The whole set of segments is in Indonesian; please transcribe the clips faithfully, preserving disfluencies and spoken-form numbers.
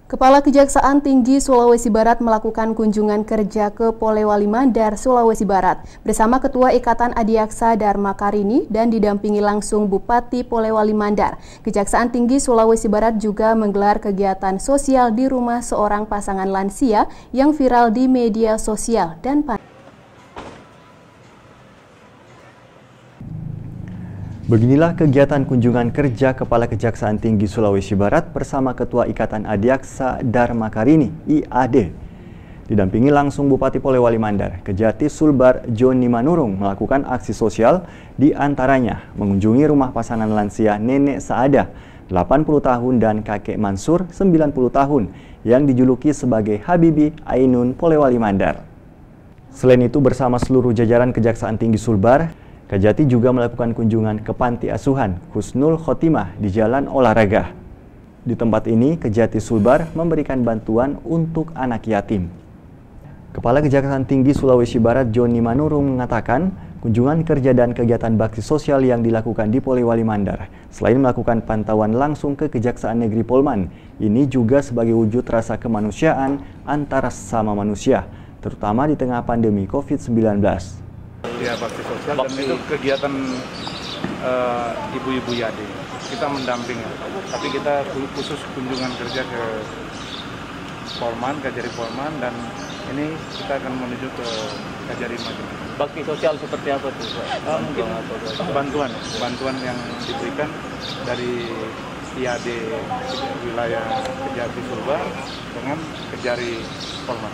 Kepala Kejaksaan Tinggi Sulawesi Barat melakukan kunjungan kerja ke Polewali Mandar, Sulawesi Barat bersama Ketua Ikatan Adiaksa Dharma Karini dan didampingi langsung Bupati Polewali Mandar. Kejaksaan Tinggi Sulawesi Barat juga menggelar kegiatan sosial di rumah seorang pasangan lansia yang viral di media sosial dan Beginilah kegiatan kunjungan kerja Kepala Kejaksaan Tinggi Sulawesi Barat bersama Ketua Ikatan Adiaksa Dharma Karini I A D. Didampingi langsung Bupati Polewali Mandar, Kejati Sulbar Joni Manurung melakukan aksi sosial, di antaranya mengunjungi rumah pasangan lansia Nenek Saada, delapan puluh tahun, dan Kakek Mansur, sembilan puluh tahun, yang dijuluki sebagai Habibi Ainun Polewali Mandar. Selain itu, bersama seluruh jajaran Kejaksaan Tinggi Sulbar, Kejati juga melakukan kunjungan ke Panti Asuhan Husnul Khotimah di Jalan Olahraga. Di tempat ini, Kejati Sulbar memberikan bantuan untuk anak yatim. Kepala Kejaksaan Tinggi Sulawesi Barat Joni Manurung mengatakan, kunjungan kerja dan kegiatan bakti sosial yang dilakukan di Polewali Mandar, selain melakukan pantauan langsung ke Kejaksaan Negeri Polman, ini juga sebagai wujud rasa kemanusiaan antara sesama manusia, terutama di tengah pandemi COVID sembilan belas. Ya, bakti sosial dan itu kegiatan uh, ibu-ibu Yadi. Kita mendampingi, tapi kita khusus kunjungan kerja ke Polman, Kajari Polman, dan ini kita akan menuju ke Kajari Maju. Bakti sosial seperti apa tuh? Uh, mungkin bantuan, bantuan yang diberikan dari I A D wilayah Kejati Sulbar dengan Kejari Polman.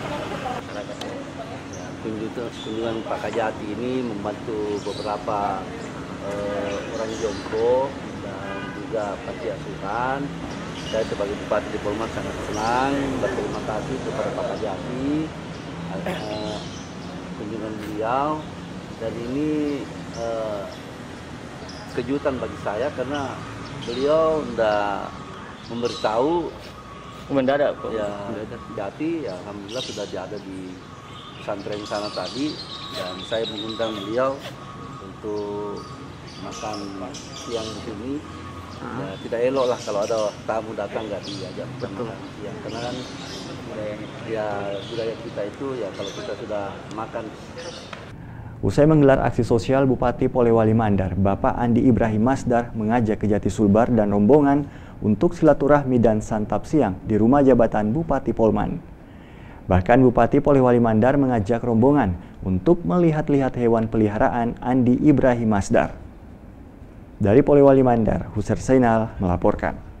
Kunjungan Pak Kajati ini membantu beberapa uh, orang jompo dan juga panti asuhan. Saya sebagai Bupati di Polman sangat senang, berterima kasih kepada Pak Kajati uh, kunjungan beliau, dan ini uh, kejutan bagi saya karena beliau sudah memberitahu mendadak kok. Ya, Kajati ya, alhamdulillah sudah ada di pesantren sana tadi, dan saya mengundang beliau untuk makan siang di sini. Ya, tidak elok lah kalau ada tamu datang nggak diajak makan siang, karena kan ya budaya kita itu ya kalau kita sudah makan. Usai menggelar aksi sosial, Bupati Polewali Mandar, Bapak Andi Ibrahim Masdar, mengajak Kejati Sulbar dan rombongan untuk silaturahmi dan santap siang di rumah jabatan Bupati Polman. Bahkan Bupati Polewali Mandar mengajak rombongan untuk melihat-lihat hewan peliharaan Andi Ibrahim Masdar. Dari Polewali Mandar, Husser Zainal melaporkan.